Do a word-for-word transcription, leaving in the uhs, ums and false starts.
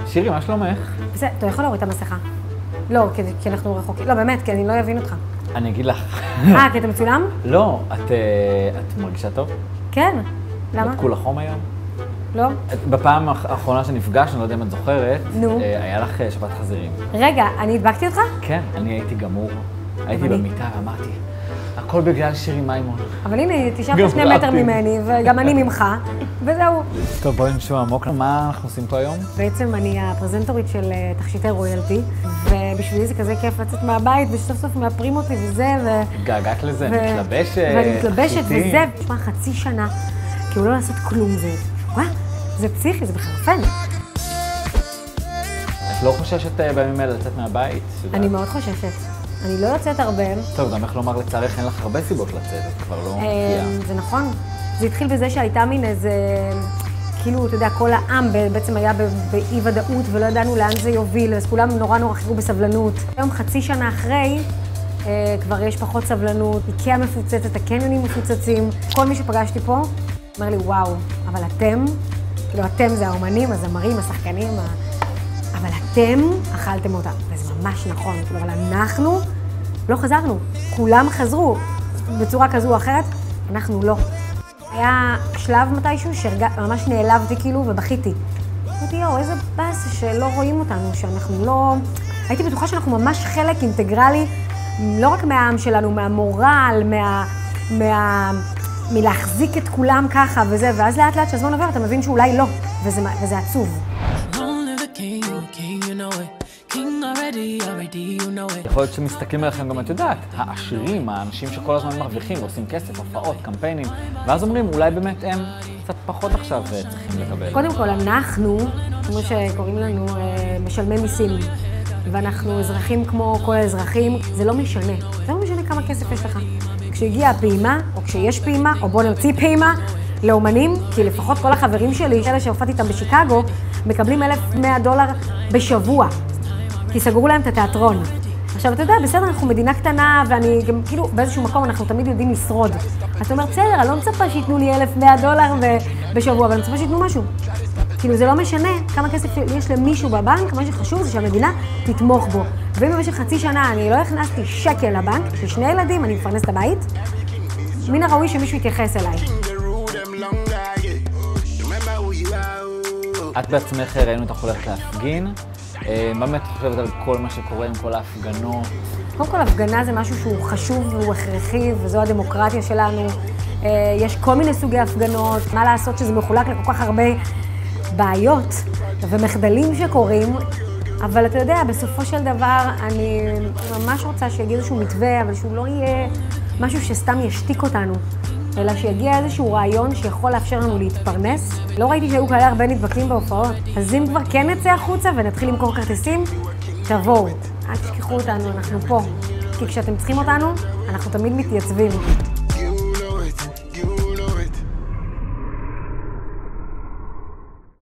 שירי, מה שלומך? בסדר, אתה יכול להוריד את המסכה. לא, כי אנחנו רחוקים. לא, באמת, כי אני לא אבין אותך. אני אגיד לך. אה, כי אתה מצולם? לא, את מרגישה טוב? כן. למה? בדקו לחום היום? לא. בפעם האחרונה שנפגשנו, לא יודע אם את זוכרת, נו. היה לך שפעת חזירים. רגע, אני הדבקתי אותך? כן, אני הייתי גמור. הייתי במיטה ואמרתי, הכל בגלל שירי מימון. אבל הנה, תשארת שני מטר ממני, וגם אני ממך, וזהו. טוב, בואי נשמע עמוק. מה אנחנו עושים פה היום? בעצם אני הפרזנטורית של תכשיטי רויאלטי, ובשבילי זה כזה כיף לצאת מהבית, וסוף סוף מאפרים אותי וזה, ו... געגעת לזה, מתלבשת, ואני מתלבשת וזה, תשמע, חצי שנה, כאילו לא לעשות כלום זה. וואה, זה פסיכי, זה בחרפן. את לא חוששת בימים האלה לצאת מהבית? אני מאוד חוששת. אני לא יוצאת הרבה. טוב, גם איך לומר לצערך, אין לך הרבה סיבות לצאת, את כבר לא מופיעה. זה נכון. זה התחיל בזה שהייתה מין איזה, כאילו, אתה יודע, כל העם בעצם היה באי ודאות ולא ידענו לאן זה יוביל, אז כולם נורא נורא חיכו בסבלנות. היום חצי שנה אחרי, כבר יש פחות סבלנות, איקאה מפוצצת, הקניונים מפוצצים. כל מי שפגשתי פה אומר לי, וואו, אבל אתם, כאילו, אתם זה האומנים, הזמרים, השחקנים, אבל אתם אכלתם אותם, וזה ממש נכון, כאילו, אבל אנחנו לא חזרנו, כולם חזרו בצורה כזו או אחרת, אנחנו לא. היה שלב מתישהו שממש נעלבתי כאילו ובכיתי. אמרתי, יואו, איזה באס שלא רואים אותנו, שאנחנו לא... הייתי בטוחה שאנחנו ממש חלק אינטגרלי, לא רק מהעם שלנו, מהמורל, מה... מה... מלהחזיק את כולם ככה וזה, ואז לאט לאט שהזמן עובר, אתה מבין שאולי לא, וזה, וזה עצוב. יכול להיות שמסתכלים עליכם גם, את יודעת, העשירים, האנשים שכל הזמן מרוויחים ועושים כסף, הופעות, קמפיינים, ואז אומרים, אולי באמת הם קצת פחות עכשיו צריכים לקבל. קודם כל, אנחנו, כמו שקוראים לנו, משלמי מיסים, ואנחנו אזרחים כמו כל האזרחים, זה לא משנה. זה לא משנה כמה כסף יש לך. כשהגיעה הפעימה, או כשיש פעימה, או בוא נמציא פעימה, לאומנים, כי לפחות כל החברים שלי, אלה שהופעתי איתם בשיקגו, מקבלים אלף ומאה דולר בשבוע, כי סגרו להם את התיאטרון. עכשיו, אתה יודע, בסדר, אנחנו מדינה קטנה, ואני גם, כאילו, באיזשהו מקום אנחנו תמיד יודעים לשרוד. אז אתה אומר, בסדר, אני לא מצפה שיתנו לי אלף ומאה דולר בשבוע, אבל אני מצפה שיתנו משהו. כאילו, זה לא משנה כמה כסף יש למישהו בבנק, מה שחשוב זה שהמדינה תתמוך בו. ואם במשך חצי שנה אני לא הכנסתי שקל לבנק, יש לי שני ילדים, אני מפרנס את הבית, מן הראוי שמישהו יתייחס אליי. את בעצמך ראינו אותך הולכת להפגין. מה באמת חושבת על כל מה שקורה עם כל ההפגנות? קודם כל, הפגנה זה משהו שהוא חשוב והוא הכרחי, וזו הדמוקרטיה שלנו. יש כל מיני סוגי הפגנות, מה לעשות שזה מחולק לכל כך הרבה בעיות ומחדלים שקורים, אבל אתה יודע, בסופו של דבר אני ממש רוצה שיגיע איזשהו מתווה, אבל שהוא לא יהיה משהו שסתם ישתיק אותנו, אלא שיגיע איזשהו רעיון שיכול לאפשר לנו להתפרנס. לא ראיתי שהיו כאלה הרבה נדבקים בהופעות, אז אם כבר כן נצא החוצה ונתחיל למכור כרטיסים, תבואו, אל תשכחו אותנו, אנחנו פה. כי כשאתם צריכים אותנו, אנחנו תמיד מתייצבים.